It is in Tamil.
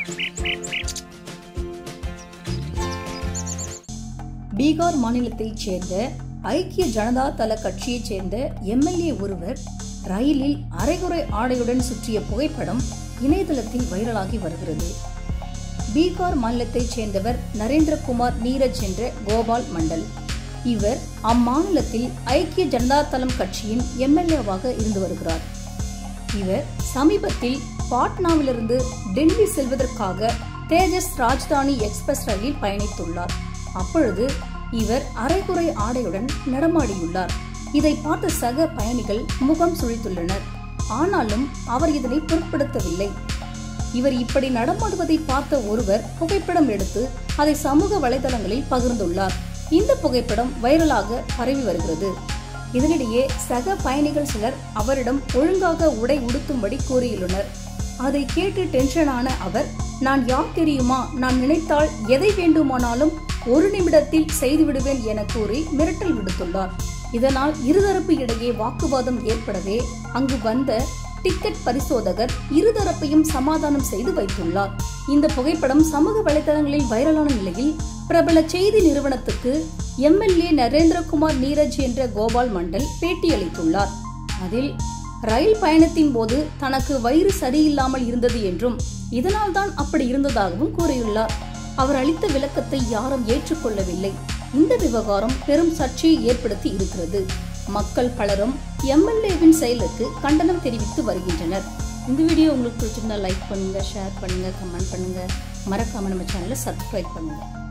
பீகார் மாநிலத்தைச் சேர்ந்த ஐக்கிய ஜனதா தள கட்சியைச் சேர்ந்த எம்எல்ஏ ஒருவர் ரயிலில் அரைகுறை ஆடையுடன் சுற்றிய புகைப்படம் இணையதளத்தில் வைரலாகி வருகிறது. பீகார் மாநிலத்தைச் சேர்ந்தவர் நரேந்திரகுமார் நீரஜ் என்ற கோபால் மண்டல். இவர் அம்மாநிலத்தில் ஐக்கிய ஜனதா தளம் கட்சியின் எம்எல்ஏவாக இருந்து வருகிறார். இவர் சமீபத்தில் பாட்னாவிலிருந்து டெல்லி செல்வதற்காக தேஜஸ் ராஜ்தானி எக்ஸ்பிரஸ் ரயிலில் பயணித்துள்ளார். அப்பொழுது இவர் அரைகுறை ஆடையுடன் நடமாடியுள்ளார். இதை பார்த்த சக பயணிகள் முகம் சுழித்துள்ளனர். ஆனாலும் அவர் இதனை பொருட்படுத்தவில்லை. இவர் இப்படி நடமாடுவதை பார்த்த ஒருவர் புகைப்படம் எடுத்து அதை சமூக வலைதளங்களில் பகிர்ந்துள்ளார். இந்த புகைப்படம் வைரலாக பரவி வருகிறது. இதனிடையே சக பயணிகள் சிலர் அவரிடம் ஒழுங்காக உடை உடுத்தும்படி கூறியுள்ளனர். அதை கேட்டு டென்ஷனான அவர், நான் யார் தெரியுமா, நான் நினைத்தால் எதை வேண்டுமானாலும் 1 நிமிடத்தில் செய்துவிடுவேன் என கூறி மிரட்டல் விடுத்துள்ளார். இதனால் இருதரப்பு இடையே வாக்குவாதம் ஏற்படவே அங்கு வந்த டிக்கெட் பரிசோதகர் இருதரப்பையும் சமாதானம் செய்து வைத்துள்ளார். இந்த புகைப்படம் சமூக வலைதளங்களில் வைரலான நிலையில் பிரபல செய்தி நிறுவனத்துக்கு எம்எல்ஏ நரேந்திரகுமார் நீரஜ் என்ற கோபால் மண்டல் பேட்டியளித்துள்ளார். அதில் ரயில் பயணத்தின் போது தனக்கு வயிறு சரியில்லாமல் இருந்தது என்றும் இதனால் தான் அப்படி இருந்ததாகவும் கூறியுள்ளார். அவர் அளித்த விளக்கத்தை யாரும் ஏற்றுக்கொள்ளவில்லை. இந்த விவகாரம் பெரும் சர்ச்சையை ஏற்படுத்தி இருக்கிறது. மக்கள் பலரும் எம்எல்ஏவின் செயலுக்கு கண்டனம் தெரிவித்து வருகின்றனர். இந்த வீடியோ உங்களுக்கு பிடிச்சிருந்தா லைக் பண்ணுங்க, ஷேர் பண்ணுங்க, கமெண்ட் பண்ணுங்க. மறக்காம நம்ம சேனலை சப்ஸ்கிரைப் பண்ணுங்க.